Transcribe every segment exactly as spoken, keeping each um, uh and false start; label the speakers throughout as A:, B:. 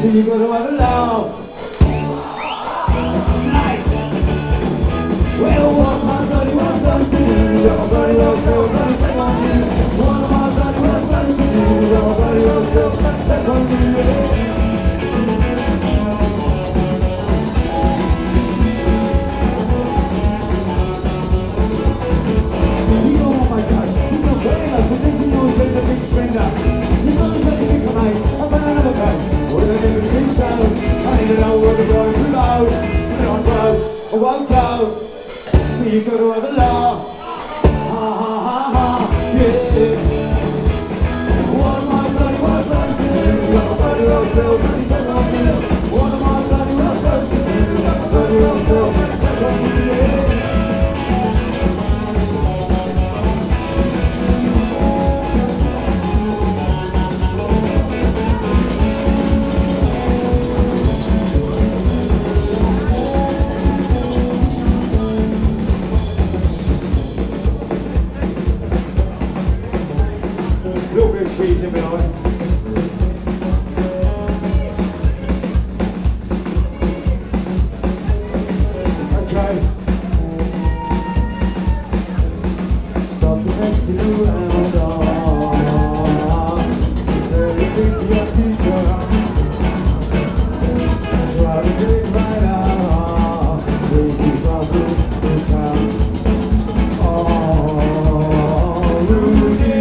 A: you gotta have a laugh. Nice. Well, what my bloody was done to you, your bloody was still gonna take on you. What my bloody was done to you, your bloody was still gonna take on you. You don't want my touch, he's not playing us, but this is no shame the big stranger. You got to take a big night, I'm an animal guy. With a nigga sing sound, I need to know where the going too loud. Put it on crowd, I won't go. So you gotta have a laugh. Ha ha ha ha, yeah. What am I bloody well supposed to do? Got my bloody well still, bloody take on me. What am I bloody well supposed to do? Got my bloody well still, bloody take on me, yeah. Little bit of cheese in behind. Okay. Stop messing around. Very big your future. Try to do it right now. Crazy from the town. Oh, Rudy.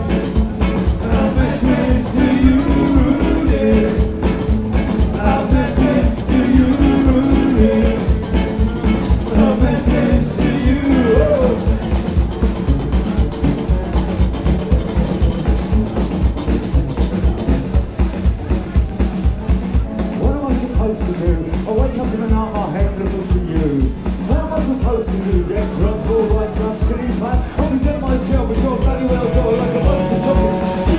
A: I wake up in the night, my head looking for you. What am I supposed to do? Get drunk, all right, some silly fun. I'll be dead myself, but you're bloody well go like a bunch of chocolate.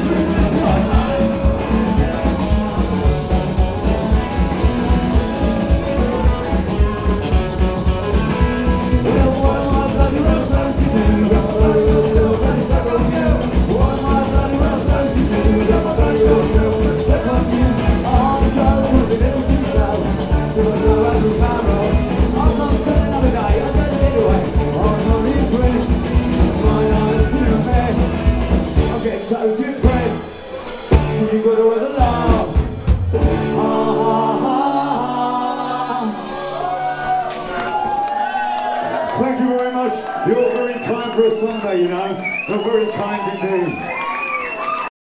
A: Well, what am I bloody well supposed to do? Got my bloody well still, bloody stuck on you. What am I bloody well supposed to do? Got my bloody well still, bloody stuck on you. I'm driving with the little too loud. So I go out to Baroeg. I'm not spending another day, I'm dead anyway. I'm not in friend. My eyes to the bed. I'm getting so depressed. You gotta have a laugh. Ah, ah, ah. Thank you very much. You're very kind for a Sunday, you know. You're very kind indeed.